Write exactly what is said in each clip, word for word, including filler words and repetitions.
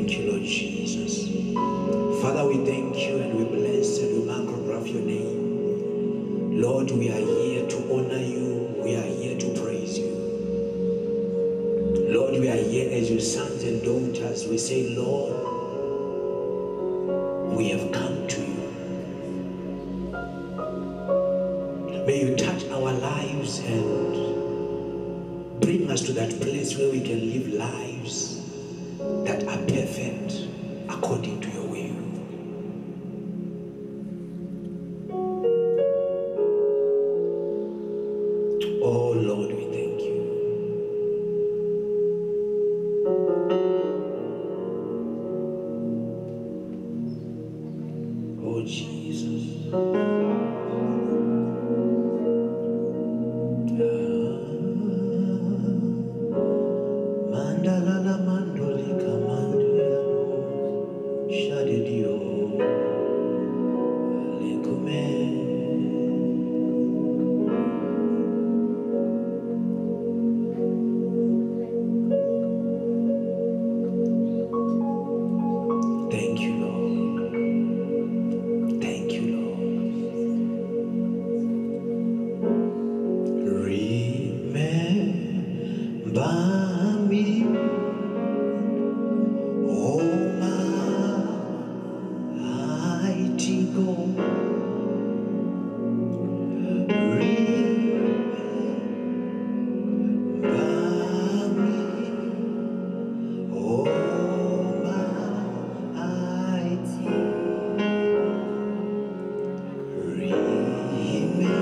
Thank you, Lord Jesus. Father, we thank you and we bless and we magnify your name. Lord, we are here to honor you. We are here to praise you. Lord, we are here as your sons and daughters. We say, Lord, we have come to you. May you touch our lives and bring us to that place where we can live lives that are perfect according to your will. Oh Lord, we thank you. Oh Jesus. Mandala mandoli kamandia shadidio lekume. Thank you, Lord. Thank you, Lord. Remember me, oh mighty God. Remember me, oh mighty. Remember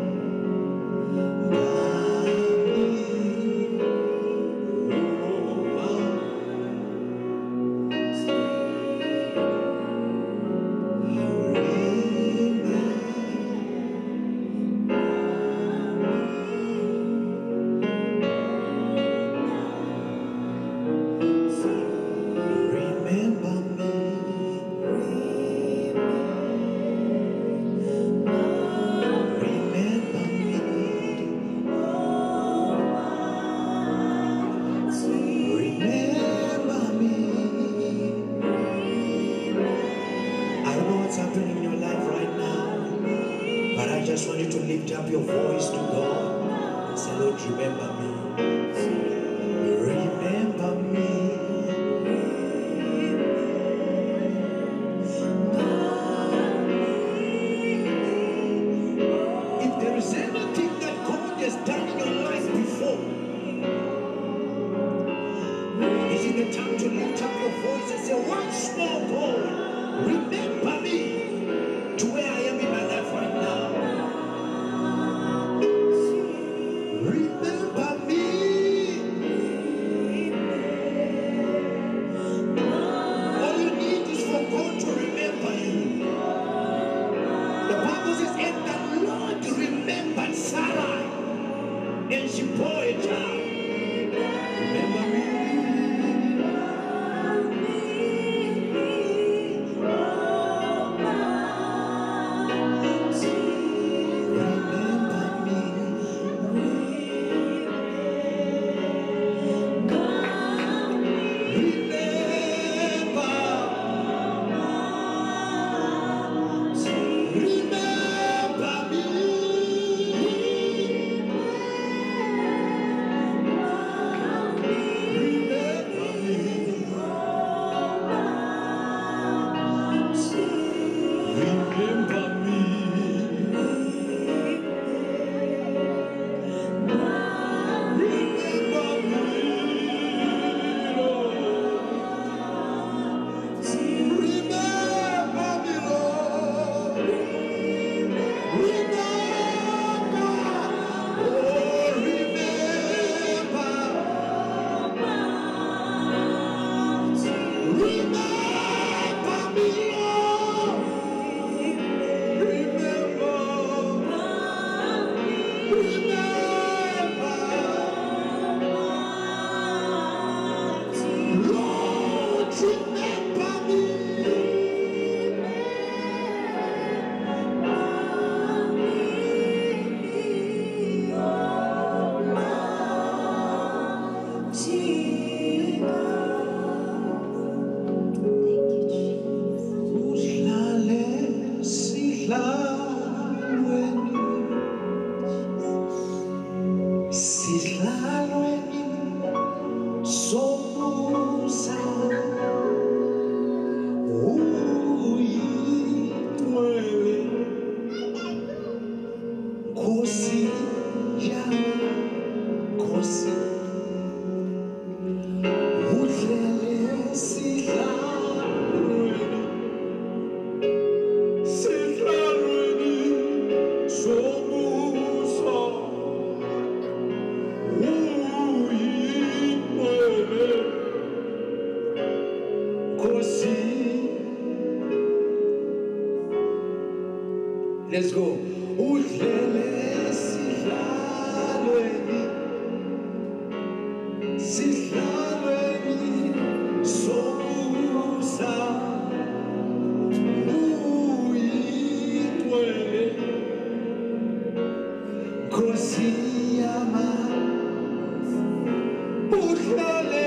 happening in your life right now, but I just want you to lift up your voice to God and say, Lord, remember me. Remember me. If there is anything that God has done in your life before, is it the time to lift up your voice and say, once more, God, remember me to where I am in my life right now. Remember me. All you need is for God to remember you. The Bible says, and the Lord remembered Sarah, and she bore a child. Remember me. Sihlalweni somusa uyingcwele Nkosi yami Nkosi udlele sihlalweni sihlalweni somusa uyingcwele Nkosi. Let's go. Udlele sihlalweni sihlalweni somusa uyingcwele Nkosi yami udlele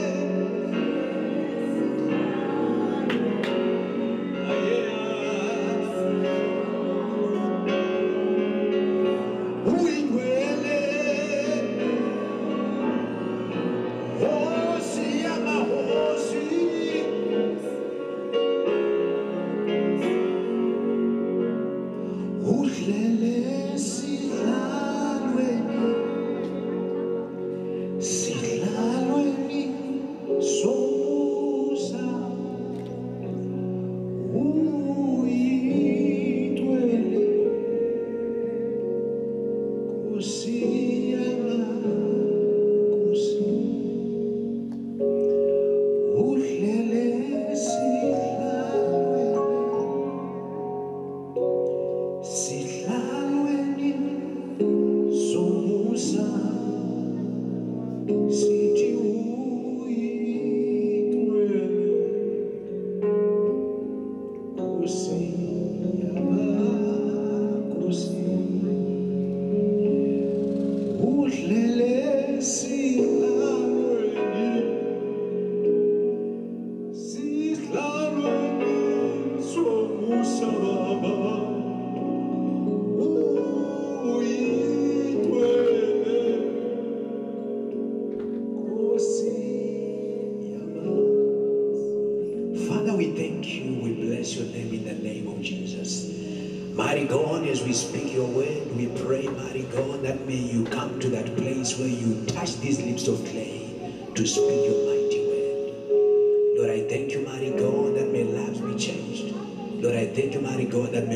Father, we thank you. We bless your name in the name of Jesus. Mighty God, as we speak your word, we pray, mighty God, that may you come to that place where you touch these lips of clay to speak your mighty word. Lord, I thank you, mighty God, that may lives be changed. Lord, I thank you, mighty God, that may